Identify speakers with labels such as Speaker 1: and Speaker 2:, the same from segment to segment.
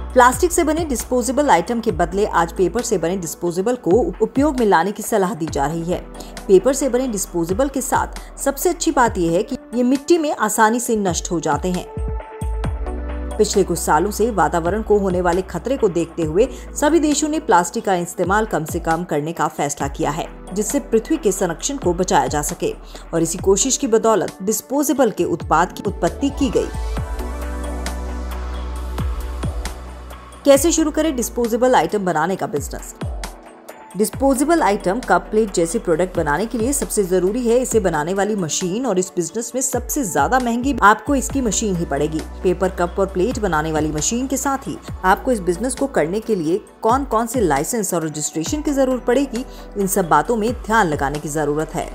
Speaker 1: Plastic से बने disposable item के बदले आज पेपर से बने डिस्पोजेबल को उपयोग में लाने की सलाह दी जा रही है। पेपर से बने डिस्पोजेबल के साथ सबसे अच्छी बात यह है कि ये मिट्टी में आसानी से नष्ट हो जाते हैं। पिछले कुछ सालों से वातावरण को होने वाले खतरे को देखते हुए सभी देशों ने प्लास्टिक का इस्तेमाल कम से कम करने का फैसला किया है, जिससे पृथ्वी के संरक्षण को बचाया जा सके और इसी कोशिश की बदौलत डिस्पोजेबल के उत्पाद की उत्पत्ति की गई। कैसे शुरू करें डिस्पोजेबल आइटम बनाने का business? Disposable item, cup, plate जैसे प्रोडक्ट बनाने के लिए सबसे जरूरी है इसे बनाने वाली मशीन, और इस बिजनेस में सबसे ज्यादा महंगी आपको इसकी मशीन ही पड़ेगी। पेपर, कप और प्लेट बनाने वाली मशीन के साथ ही आपको इस बिजनेस को करने के लिए कौन कौन से लाइसेंस और रजिस्ट्रेशन की जरूरत पड़ेगी, इन सब बातों में ध्यान लगाने की जरूरत है।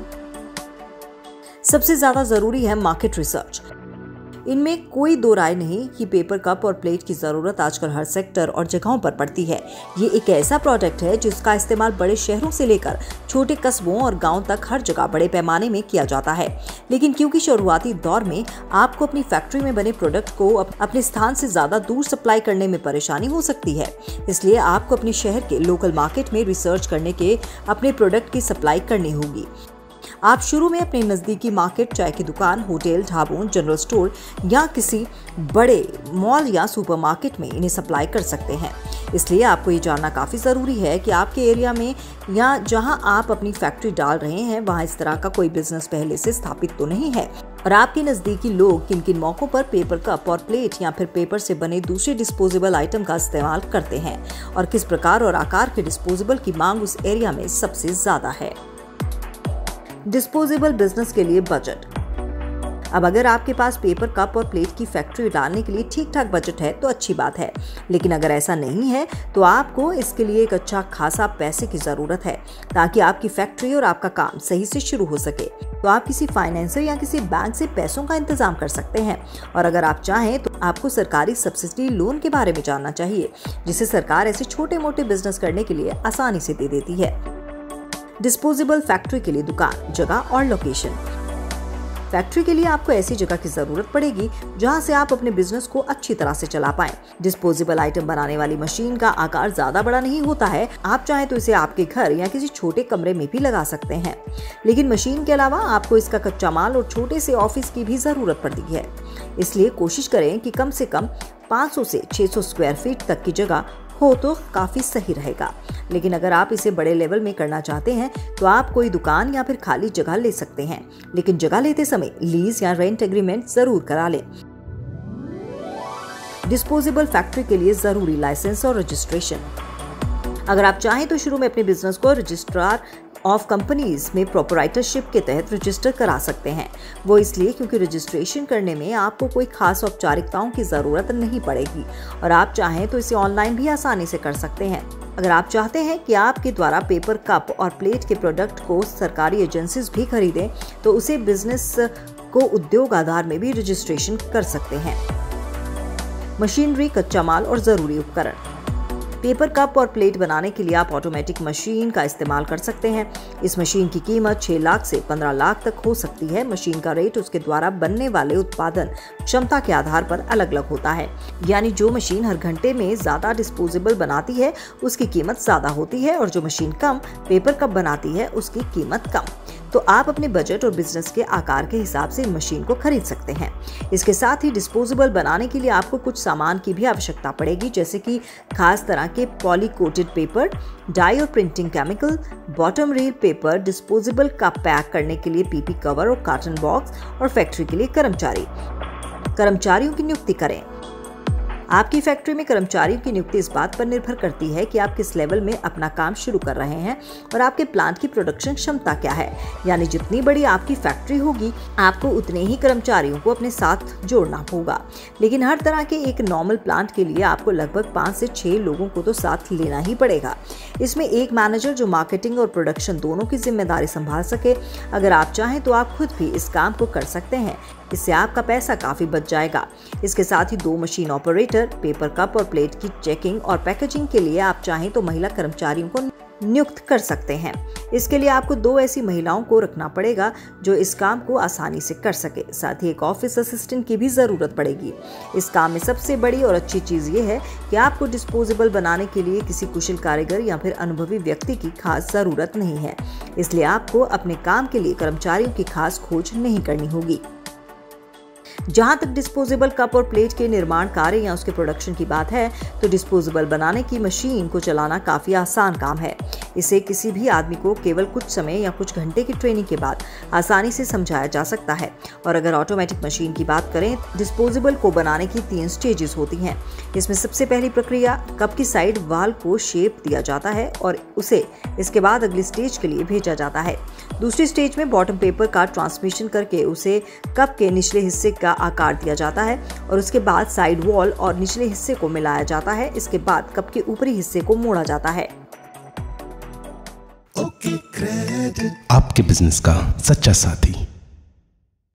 Speaker 1: सबसे ज्यादा जरूरी है मार्केट रिसर्च। इनमें कोई दो राय नहीं कि पेपर, कप और प्लेट की जरूरत आजकल हर सेक्टर और जगहों पर पड़ती है। ये एक ऐसा प्रोडक्ट है जिसका इस्तेमाल बड़े शहरों से लेकर छोटे कस्बों और गांवों तक हर जगह बड़े पैमाने में किया जाता है। लेकिन क्योंकि शुरुआती दौर में आपको अपनी फैक्ट्री में बने प्रोडक्ट को अपने स्थान से ज्यादा दूर सप्लाई करने में परेशानी हो सकती है, इसलिए आपको अपने शहर के लोकल मार्केट में रिसर्च करने के अपने प्रोडक्ट की सप्लाई करनी होगी। आप शुरू में अपने नजदीकी मार्केट, चाय की दुकान, होटल, ढाबों, जनरल स्टोर या किसी बड़े मॉल या सुपरमार्केट में इन्हें सप्लाई कर सकते हैं। इसलिए आपको ये जानना काफी जरूरी है कि आपके एरिया में या जहां आप अपनी फैक्ट्री डाल रहे हैं वहां इस तरह का कोई बिजनेस पहले से स्थापित तो नहीं है, और आपके नजदीकी लोग किन किन मौकों पर पेपर, कप और प्लेट या फिर पेपर से बने दूसरे डिस्पोजेबल आइटम का इस्तेमाल करते हैं, और किस प्रकार और आकार के डिस्पोजेबल की मांग उस एरिया में सबसे ज्यादा है। डिस्पोजेबल बिजनेस के लिए बजट। अब अगर आपके पास पेपर, कप और प्लेट की फैक्ट्री डालने के लिए ठीक ठाक बजट है तो अच्छी बात है, लेकिन अगर ऐसा नहीं है तो आपको इसके लिए एक अच्छा खासा पैसे की जरूरत है ताकि आपकी फैक्ट्री और आपका काम सही से शुरू हो सके। तो आप किसी फाइनेंसर या किसी बैंक से पैसों का इंतजाम कर सकते हैं, और अगर आप चाहें तो आपको सरकारी सब्सिडी लोन के बारे में जानना चाहिए, जिसे सरकार ऐसे छोटे मोटे बिजनेस करने के लिए आसानी से दे देती है। डिस्पोजेबल फैक्ट्री के लिए दुकान, जगह और लोकेशन। फैक्ट्री के लिए आपको ऐसी जगह की जरूरत पड़ेगी जहां से आप अपने बिजनेस को अच्छी तरह से चला पाएं। डिस्पोजेबल आइटम बनाने वाली मशीन का आकार ज्यादा बड़ा नहीं होता है, आप चाहें तो इसे आपके घर या किसी छोटे कमरे में भी लगा सकते हैं, लेकिन मशीन के अलावा आपको इसका कच्चा माल और छोटे से ऑफिस की भी जरूरत पड़ती है। इसलिए कोशिश करें कि कम से कम 500 से 600 स्क्वायर फीट तक की जगह हो तो काफी सही रहेगा। लेकिन अगर आप इसे बड़े लेवल में करना चाहते हैं तो आप कोई दुकान या फिर खाली जगह ले सकते हैं, लेकिन जगह लेते समय लीज या रेंट एग्रीमेंट जरूर करा लें। डिस्पोजेबल फैक्ट्री के लिए जरूरी लाइसेंस और रजिस्ट्रेशन। अगर आप चाहें तो शुरू में अपने बिजनेस को रजिस्ट्रार ऑफ कंपनीज में प्रोपराइटरशिप के तहत रजिस्टर करा सकते हैं। वो इसलिए क्योंकि रजिस्ट्रेशन करने में आपको कोई खास औपचारिकताओं की जरूरत नहीं पड़ेगी, और आप चाहें तो इसे ऑनलाइन भी आसानी से कर सकते हैं। अगर आप चाहते हैं कि आपके द्वारा पेपर, कप और प्लेट के प्रोडक्ट को सरकारी एजेंसीज भी खरीदें तो उसे बिजनेस को उद्योग आधार में भी रजिस्ट्रेशन कर सकते हैं। मशीनरी, कच्चा माल और जरूरी उपकरण। पेपर, कप और प्लेट बनाने के लिए आप ऑटोमेटिक मशीन का इस्तेमाल कर सकते हैं। इस मशीन की कीमत 6 लाख से 15 लाख तक हो सकती है। मशीन का रेट उसके द्वारा बनने वाले उत्पादन क्षमता के आधार पर अलग अलग होता है, यानी जो मशीन हर घंटे में ज्यादा डिस्पोजेबल बनाती है उसकी कीमत ज्यादा होती है, और जो मशीन कम पेपर, कप बनाती है उसकी कीमत कम। तो आप अपने बजट और बिजनेस के आकार के हिसाब से मशीन को खरीद सकते हैं। इसके साथ ही डिस्पोजेबल बनाने के लिए आपको कुछ सामान की भी आवश्यकता पड़ेगी, जैसे कि खास तरह के पॉली कोटेड पेपर, डाई और printing chemical, bottom reel paper, disposable का पैक करने के लिए पीपी कवर और कार्टन बॉक्स, और फैक्ट्री के लिए कर्मचारियों की नियुक्ति करें। आपकी फैक्ट्री में कर्मचारियों की नियुक्ति इस बात पर निर्भर करती है कि आप किस लेवल में अपना काम शुरू कर रहे हैं और आपके प्लांट की प्रोडक्शन क्षमता क्या है। यानी जितनी बड़ी आपकी फैक्ट्री होगी आपको उतने ही कर्मचारियों को अपने साथ जोड़ना होगा। लेकिन हर तरह के एक नॉर्मल प्लांट के लिए आपको लगभग 5 से 6 लोगों को तो साथ लेना ही पड़ेगा। इसमें एक मैनेजर जो मार्केटिंग और प्रोडक्शन दोनों की जिम्मेदारी संभाल सके। अगर आप चाहें तो आप खुद भी इस काम को कर सकते हैं, इससे आपका पैसा काफी बच जाएगा। इसके साथ ही 2 मशीन ऑपरेटर, पेपर, कप और प्लेट की चेकिंग और पैकेजिंग के लिए आप चाहें तो महिला कर्मचारियों को नियुक्त कर सकते हैं। इसके लिए आपको 2 ऐसी महिलाओं को रखना पड़ेगा जो इस काम को आसानी से कर सके। साथ ही एक ऑफिस असिस्टेंट की भी जरूरत पड़ेगी। इस काम में सबसे बड़ी और अच्छी चीज ये है कि आपको डिस्पोजेबल बनाने के लिए किसी कुशल कारीगर या फिर अनुभवी व्यक्ति की खास जरूरत नहीं है, इसलिए आपको अपने काम के लिए कर्मचारियों की खास खोज नहीं करनी होगी। जहां तक डिस्पोजेबल कप और प्लेट के निर्माण कार्य या उसके प्रोडक्शन की बात है, तो डिस्पोजेबल बनाने की मशीन को चलाना काफी आसान काम है। इसे किसी भी आदमी को केवल कुछ समय या कुछ घंटे की ट्रेनिंग के बाद आसानी से समझाया जा सकता है। और अगर ऑटोमेटिक मशीन की बात करें, डिस्पोजेबल को बनाने की 3 स्टेजेस होती हैं। इसमें सबसे पहली प्रक्रिया, कप की साइड वाल को शेप दिया जाता है और उसे इसके बाद अगली स्टेज के लिए भेजा जाता है। दूसरी स्टेज में बॉटम पेपर का ट्रांसमिशन करके उसे कप के निचले हिस्से का आकार दिया जाता है और उसके बाद साइड वॉल और निचले हिस्से को मिलाया जाता है। इसके बाद कप के ऊपरी हिस्से को मोड़ा जाता है।
Speaker 2: आपके बिजनेस का सच्चा साथी।